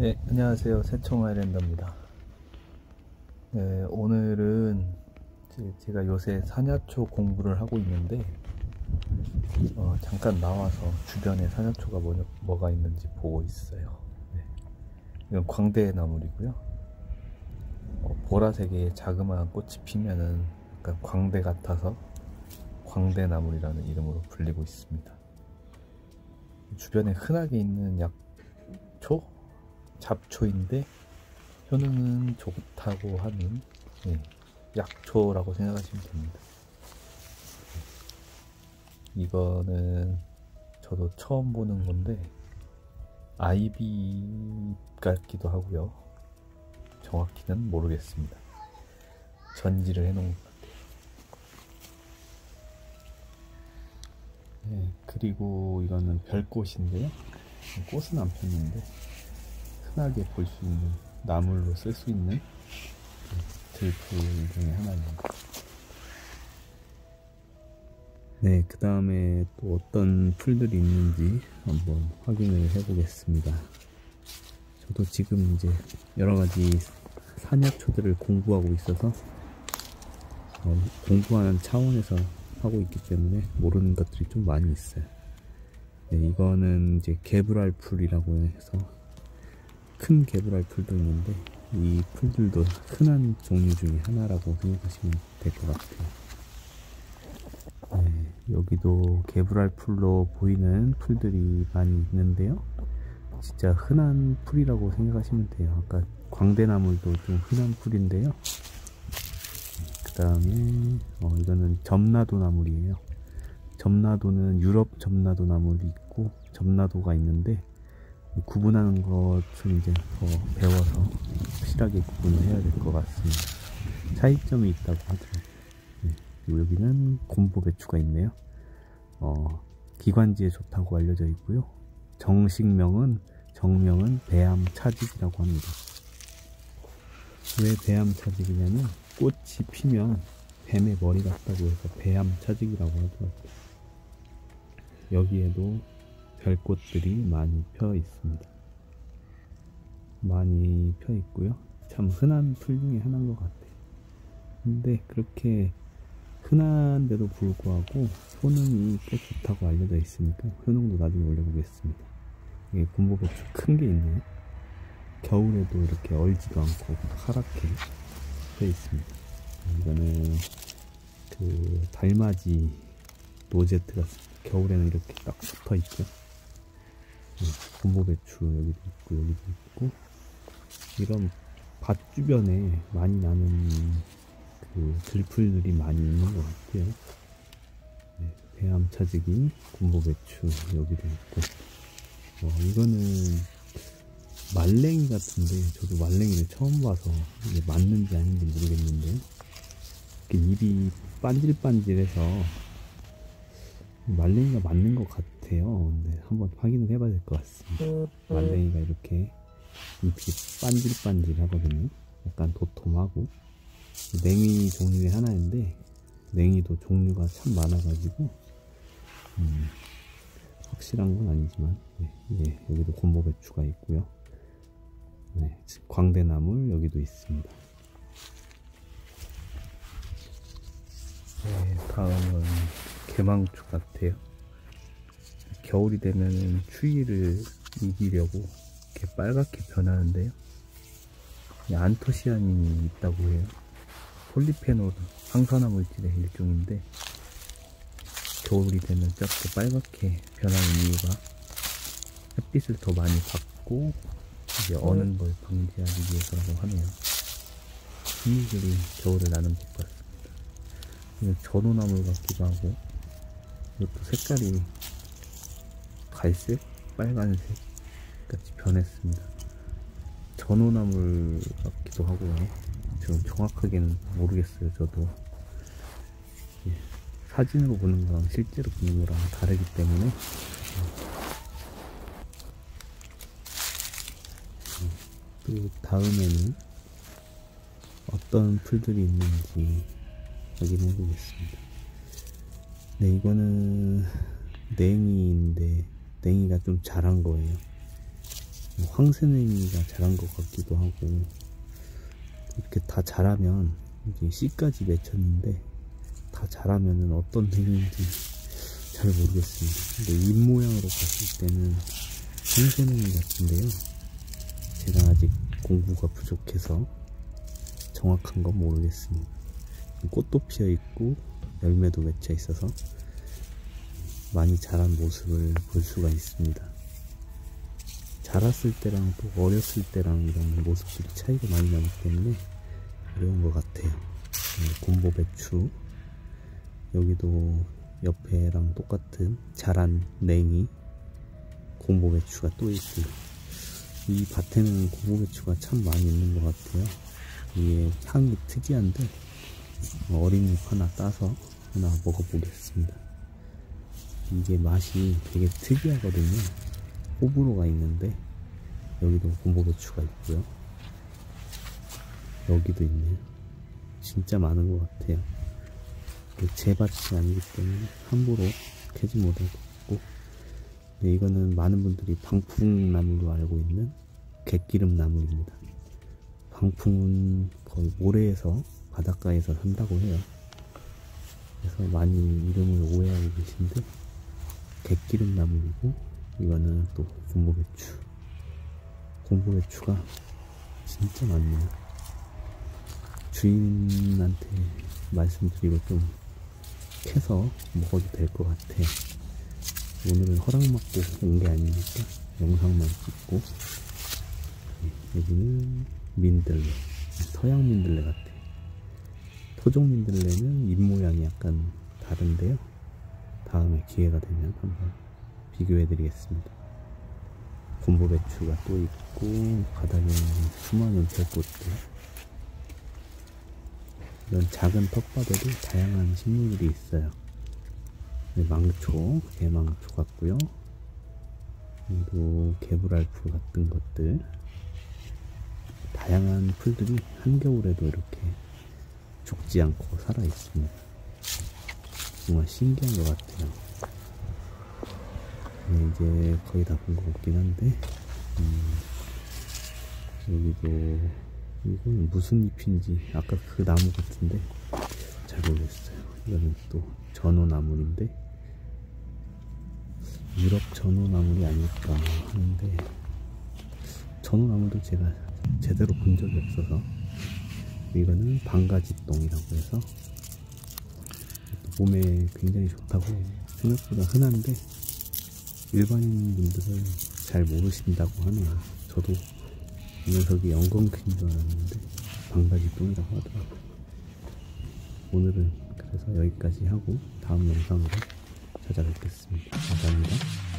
네, 안녕하세요. 새총 아일랜더입니다. 네, 오늘은 제가 요새 산야초 공부를 하고 있는데 잠깐 나와서 주변에 산야초가 뭐가 있는지 보고 있어요. 네, 이건 광대나물이고요. 보라색의 자그마한 꽃이 피면은 약간 광대 같아서 광대나물이라는 이름으로 불리고 있습니다. 주변에 흔하게 있는 약초? 잡초인데 효능은 좋다고 하는 약초라고 생각하시면 됩니다. 이거는 저도 처음 보는 건데 아이비 같기도 하고요. 정확히는 모르겠습니다. 전지를 해놓은 것 같아요. 네, 그리고 이거는 별꽃인데요. 꽃은 안 폈는데 흔하게 볼 수 있는 나물로 쓸 수 있는 들풀 중에 하나입니다. 네, 그 다음에 또 어떤 풀들이 있는지 한번 확인을 해 보겠습니다. 저도 지금 이제 여러가지 산약초들을 공부하고 있어서 공부하는 차원에서 하고 있기 때문에 모르는 것들이 좀 많이 있어요. 네, 이거는 이제 개불알 풀이라고 해서 큰 개불알 풀도 있는데 이 풀들도 흔한 종류 중에 하나라고 생각하시면 될 것 같아요. 네, 여기도 개불알 풀로 보이는 풀들이 많이 있는데요. 진짜 흔한 풀이라고 생각하시면 돼요. 아까 광대나물도 좀 흔한 풀인데요. 그 다음에 이거는 점나도 나물이에요. 점나도는 유럽 점나도 나물이 있고 점나도가 있는데 구분하는 것을 이제 더 배워서 확실하게 구분을 해야 될 것 같습니다. 차이점이 있다고 하더라고요. 네, 여기는 곰보배추가 있네요. 기관지에 좋다고 알려져 있고요. 정명은 배암차직이라고 합니다. 왜 배암차직이냐면 꽃이 피면 뱀의 머리 같다고 해서 배암차직이라고 하더라고요. 여기에도 별꽃들이 많이 펴 있습니다. 많이 펴 있고요. 참 흔한 풀 중에 하나인 것 같아요. 근데 그렇게 흔한데도 불구하고 효능이 꽤 좋다고 알려져 있으니까 효능도 나중에 올려보겠습니다. 이게 곰보배추 큰 게 있네요. 겨울에도 이렇게 얼지도 않고 파랗게 펴 있습니다. 이거는 그 달맞이 노제트 같습니다. 겨울에는 이렇게 딱 붙어 있죠. 곰보배추 여기도 있고 여기도 있고 이런 밭 주변에 많이 나는 그 들풀들이 많이 있는 것 같아요. 네, 배암차직이 곰보배추 여기도 있고 이거는 말랭이 같은데 저도 말랭이를 처음 봐서 이게 맞는지 아닌지 모르겠는데 잎이 반질반질해서 말랭이가 맞는 것 같아요. 근데 한번 확인을 해봐야 될 것 같습니다. 말랭이가 이렇게 잎이 반질반질 하거든요. 약간 도톰하고 냉이 종류의 하나인데 냉이도 종류가 참 많아가지고 확실한 건 아니지만 네, 여기도 곰보배추가 있고요. 네, 광대나물 여기도 있습니다. 네, 다음은 개망초 같아요. 겨울이 되면 추위를 이기려고 이렇게 빨갛게 변하는데요. 안토시아닌이 있다고 해요. 폴리페놀 항산화 물질의 일종인데 겨울이 되면 저렇게 빨갛게 변하는 이유가 햇빛을 더 많이 받고 이제 어는 걸 방지하기 위해서라고 하네요. 이들이 겨울에 나는 것 같습니다. 이건 전오나물 같기도 하고 이것도 색깔이 갈색, 빨간색 같이 변했습니다. 전오나물 같기도 하고요. 지금 정확하게는 모르겠어요. 저도 사진으로 보는 거랑 실제로 보는 거랑 다르기 때문에 또 다음에는 어떤 풀들이 있는지 확인해 보겠습니다. 네, 이거는 냉이인데 냉이가 좀 자란 거예요. 황새냉이가 자란 것 같기도 하고, 이렇게 다 자라면 이제 씨까지 맺혔는데 다 자라면은 어떤 냉이인지 잘 모르겠습니다. 근데 잎 모양으로 봤을 때는 황새냉이 같은데요. 제가 아직 공부가 부족해서 정확한 건 모르겠습니다. 꽃도 피어 있고 열매도 맺혀 있어서 많이 자란 모습을 볼 수가 있습니다. 자랐을 때랑 또 어렸을 때랑 이런 모습들이 차이가 많이 나기 때문에 어려운 것 같아요. 곰보배추, 여기도 옆에랑 똑같은 자란 냉이 곰보배추가 또 있고요. 이 밭에는 곰보배추가 참 많이 있는 것 같아요. 이게 향이 특이한데 어린 잎 하나 따서 하나 먹어보겠습니다. 이게 맛이 되게 특이하거든요. 호불호가 있는데 여기도 곰보배추가 있고요. 여기도 있네요. 진짜 많은 것 같아요. 제 밭이 아니기 때문에 함부로 캐지 못하고 있고, 이거는 많은 분들이 방풍나무로 알고 있는 갯기름나무입니다. 방풍은 거의 모래에서 바닷가에서 산다고 해요. 그래서 많이 이름을 오해하고 계신데 갯기름나무이고, 이거는 또 곰보배추. 곰보배추가 진짜 많네요. 주인한테 말씀드리고 좀 캐서 먹어도 될 것 같아요. 오늘은 허락받고 온 게 아니니까 영상만 찍고. 여기는 민들레, 서양 민들레 같아요. 토종 민들레는 잎 모양이 약간 다른데요. 다음에 기회가 되면 한번 비교해 드리겠습니다. 곰보배추가 또 있고, 바닥에는 수많은 별꽃들. 이런 작은 텃밭에도 다양한 식물들이 있어요. 망초, 개망초 같고요. 그리고 개불알풀 같은 것들. 다양한 풀들이 한겨울에도 이렇게 죽지 않고 살아 있습니다. 정말 신기한 것 같아요. 이제 거의 다 본 것 같긴 한데, 여기도, 이건 무슨 잎인지, 아까 그 나무 같은데 잘 모르겠어요. 이거는 또 전어나물인데, 유럽 전어나물이 아닐까 하는데, 전어나물도 제가 제대로 본 적이 없어서. 이거는 방가지똥이라고 해서 몸에 굉장히 좋다고 해요. 생각보다 흔한데 일반인 분들은 잘 모르신다고 하네요. 저도 이 녀석이 엉겅퀴인 줄 알았는데 방가지똥이라고 하더라고요. 오늘은 그래서 여기까지 하고 다음 영상으로 찾아뵙겠습니다. 감사합니다.